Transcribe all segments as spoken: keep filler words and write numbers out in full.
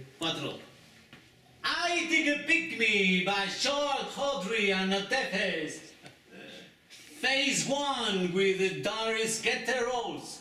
Cuatro. I Take a Pick Me by Charles Hodry and the Tempest. Phase one with Doris Getterolls.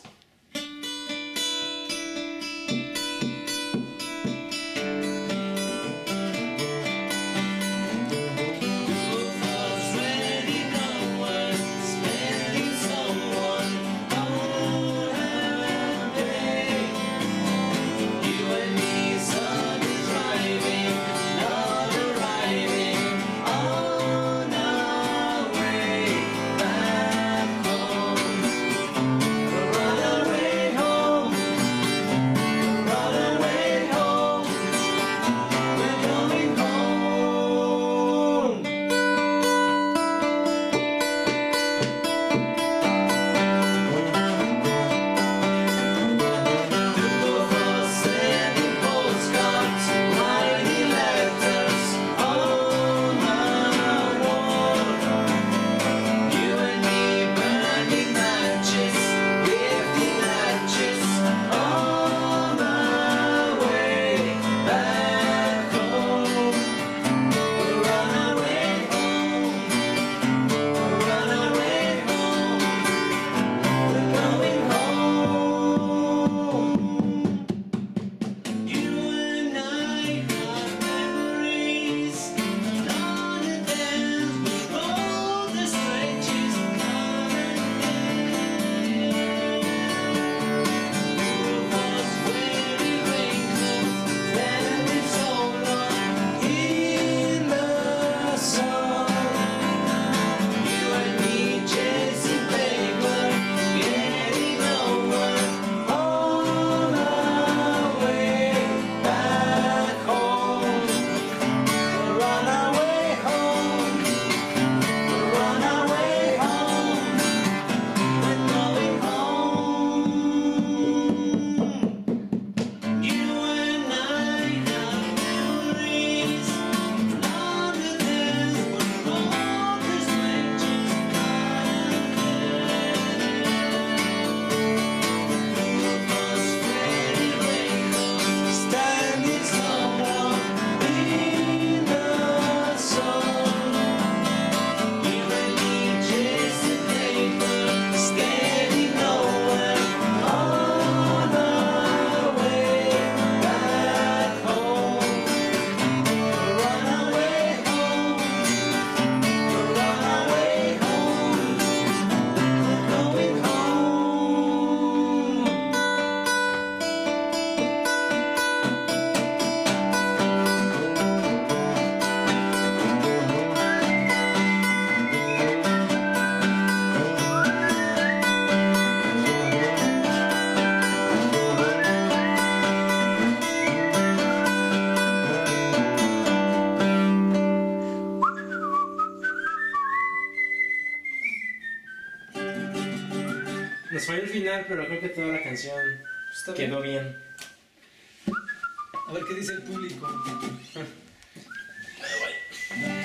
Nos falló el final, pero creo que toda la canción Está quedó bien. bien. A ver qué dice el público. Bye, bye.